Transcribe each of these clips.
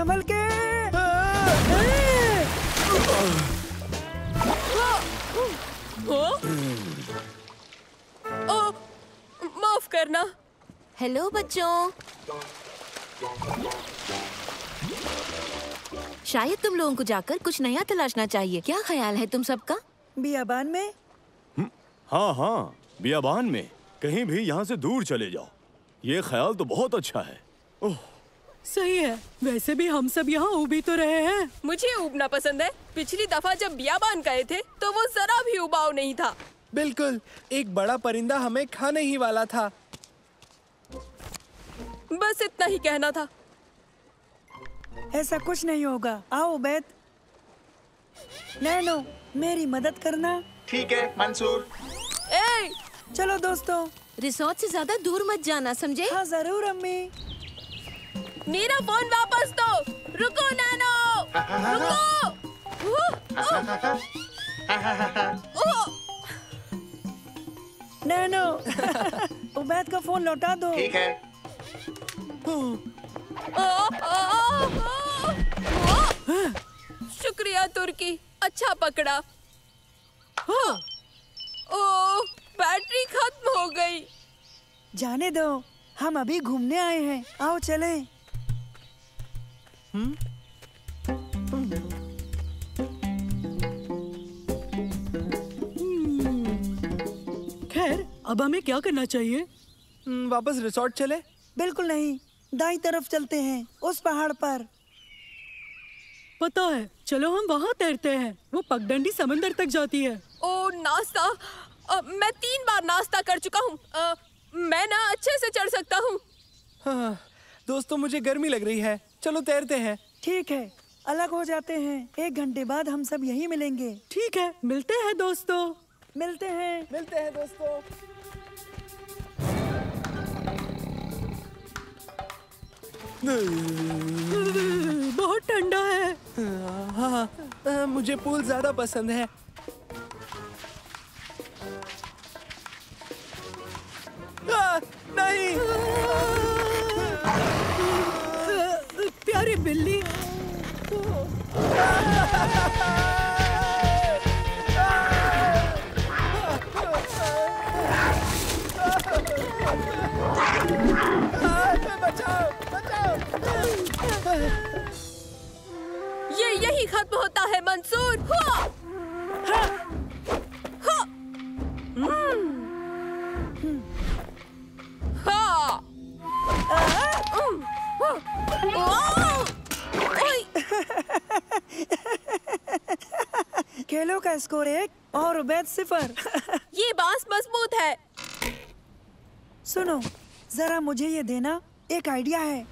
संभल के। माफ करना। हेलो बच्चों, शायद तुम लोगों को जाकर कुछ नया तलाशना चाहिए। क्या ख्याल है तुम सबका? बियाबान में? हाँ हाँ, बियाबान में कहीं भी यहाँ से दूर चले जाओ। ये ख्याल तो बहुत अच्छा है। ओह सही है। वैसे भी हम सब यहाँ उब ही तो रहे हैं। मुझे उबना पसंद है। पिछली दफा जब बियाबान गए थे तो वो जरा भी उबाऊ नहीं था। बिल्कुल, एक बड़ा परिंदा हमें खाने ही वाला था। बस इतना ही कहना था। ऐसा कुछ नहीं होगा। आओ उबैद। नैनो, मेरी मदद करना। ठीक है मंसूर। ए! चलो दोस्तों। रिसोर्ट से ज्यादा दूर मत जाना, समझे? हाँ जरूर अम्मी। मेरा फोन वापस दो। रुको नैनो, रुको। नैनो, उबैद का फोन लौटा दो। ठीक है। शुक्रिया तुर्की, अच्छा पकड़ा। ओह, बैटरी खत्म हो गई। जाने दो, हम अभी घूमने आए हैं। आओ चलें। खैर, अब हमें क्या करना चाहिए? वापस रिसोर्ट चले? बिल्कुल नहीं, दाईं तरफ चलते हैं, उस पहाड़ पर। पता है, चलो हम वहाँ तैरते हैं। वो पगडंडी समंदर तक जाती है। ओ नाश्ता, मैं 3 बार नाश्ता कर चुका हूँ। मैं ना अच्छे से चढ़ सकता हूँ। हाँ, दोस्तों मुझे गर्मी लग रही है, चलो तैरते हैं। ठीक है, अलग हो जाते हैं। 1 घंटे बाद हम सब यहीं मिलेंगे। ठीक है, मिलते हैं दोस्तों। मिलते हैं दोस्तों। बहुत ठंडा है। हाँ, मुझे पूल ज्यादा पसंद है। नहीं। प्यारी बिल्ली। ये यही खत्म होता है मंसूर। खेलों का स्कोर 1 और उबैद 0। ये बांस मजबूत है। सुनो, जरा मुझे ये देना, एक आइडिया है।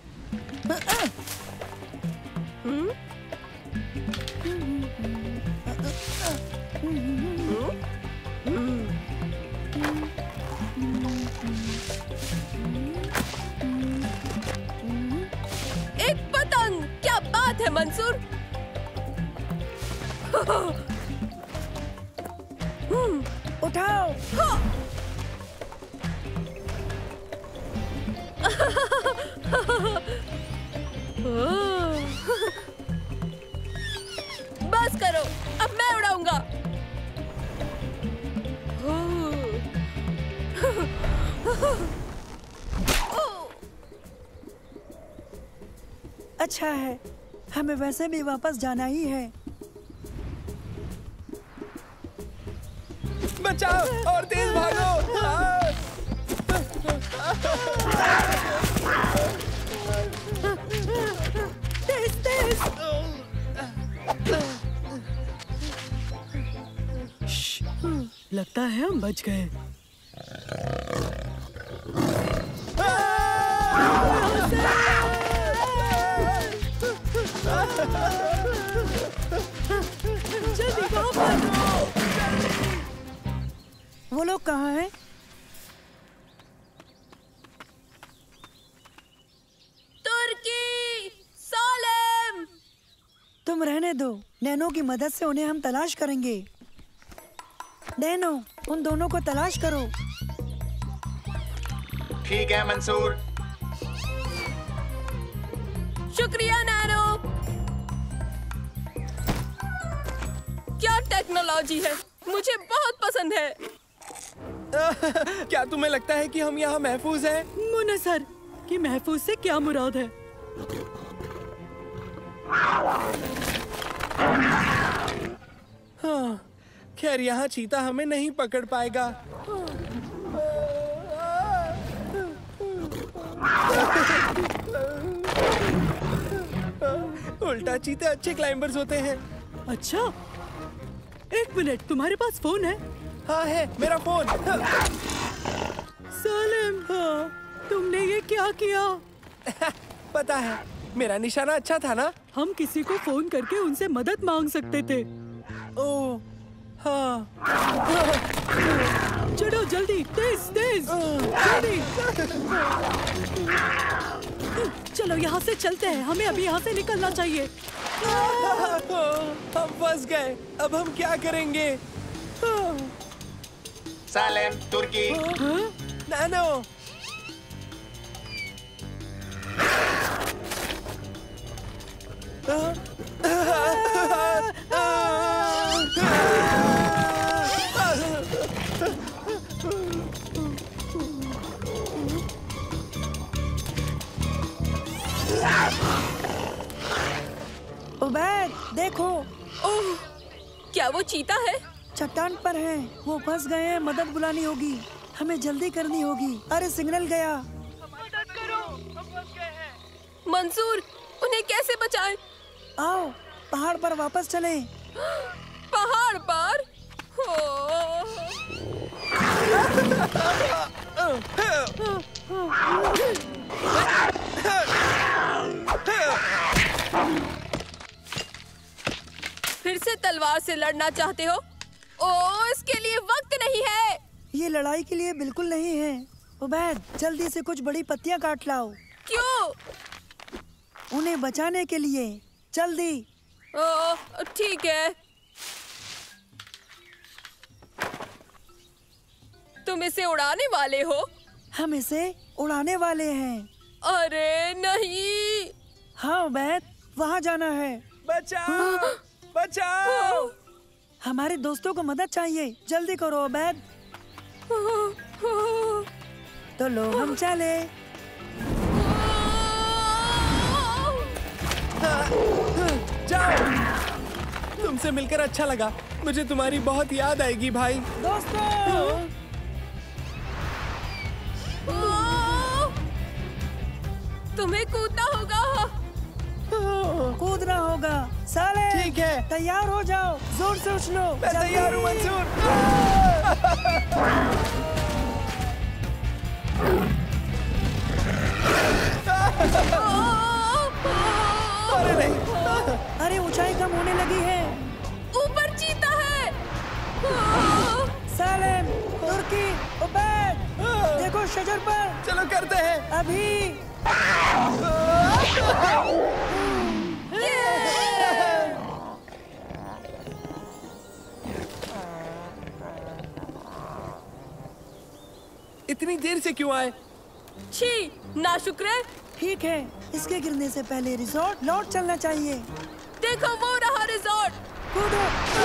एक पतंग, क्या बात है मंसूर। उठाओ। बस करो, अब मैं उड़ाऊंगा। अच्छा है, हमें वैसे भी वापस जाना ही है। बचाओ और तेज भागो। तेज तेज। लगता है हम बच गए। जल्दी वापस। वो लोग कहाँ हैं? तुर्की, सालेम। तुम रहने दो, नैनो की मदद से उन्हें हम तलाश करेंगे। नैनो, उन दोनों को तलाश करो। ठीक है मंसूर। शुक्रिया नैनो। टेक्नोलॉजी है, मुझे बहुत पसंद है। क्या तुम्हें लगता है कि हम यहाँ महफूज हैं? मुन्ना सर कि महफूज से क्या मुराद है? हाँ, खैर यहाँ चीता हमें नहीं पकड़ पाएगा। उल्टा चीते अच्छे क्लाइंबर्स होते हैं। अच्छा, एक मिनट, तुम्हारे पास फोन है? हाँ है, मेरा फोन। सालिम, तुमने ये क्या किया? पता है, मेरा निशाना अच्छा था ना? हम किसी को फोन करके उनसे मदद मांग सकते थे। ओह, हाँ। चलो जल्दी, तेज तेज, जल्दी। चलो यहाँ से चलते हैं, हमें अभी यहाँ से निकलना चाहिए। हम फंस गए, अब हम क्या करेंगे? सालेम, तुर्की। नैनो। उबैद, देखो, ओह, क्या वो चीता है? चट्टान पर है, वो फंस गए हैं, मदद बुलानी होगी, हमें जल्दी करनी होगी। अरे सिग्नल गया। मदद करो, हम फंस गए हैं। मंसूर, उन्हें कैसे बचाएं? आओ, पहाड़ पर वापस चलें। पहाड़ पर? फिर से तलवार से लड़ना चाहते हो? ओह, इसके लिए वक्त नहीं है। ये लड़ाई के लिए बिल्कुल नहीं है। उबैद, जल्दी से कुछ बड़ी पत्तियां काट लाओ। क्यों? उन्हें बचाने के लिए, जल्दी। ओह, ठीक है। तुम इसे उड़ाने वाले हो? हम इसे उड़ाने वाले हैं। अरे नहीं। हाँ उबैद, वहाँ जाना है। बचाओ, बचाओ। हमारे दोस्तों को मदद चाहिए, जल्दी करो उबैद। तो लो, हम चले। जाओ। तुमसे मिलकर अच्छा लगा, मुझे तुम्हारी बहुत याद आएगी भाई। दोस्तों, तुम्हें कूदना होगा। कूदना होगा। साले, ठीक है। तैयार हो जाओ, जोर से उछलो। मैं जल्दी। तैयार हूँ मंसूर। अरे नहीं। अरे ऊंचाई कम होने लगी है। ऊपर चीता है। सालेम, तुर्की, उबैद, देखो शजर पर। चलो करते हैं। अभी। इतनी देर से क्यों आए? छी, नाशुक्र। ठीक है, इसके गिरने से पहले रिजॉर्ट लौट चलना चाहिए। देखो, वो रहा रिजॉर्ट। कूदो।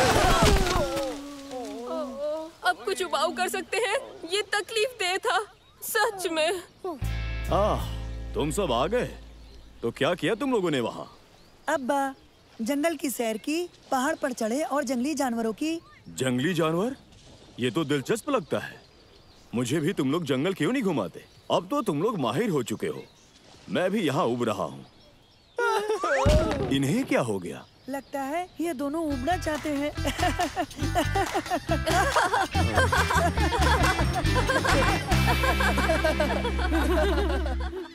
अब कुछ उपाय कर सकते हैं? ये तकलीफ दे था, सच में। तुम सब आ गए? तो क्या किया तुम लोगों ने वहाँ? अब्बा, जंगल की सैर की, पहाड़ पर चढ़े और जंगली जानवरों की। जंगली जानवर? ये तो दिलचस्प लगता है। मुझे भी तुम लोग जंगल क्यों नहीं घुमाते? अब तो तुम लोग माहिर हो चुके हो, मैं भी यहाँ उब रहा हूँ। इन्हें क्या हो गया? लगता है ये दोनों उबना चाहते हैं।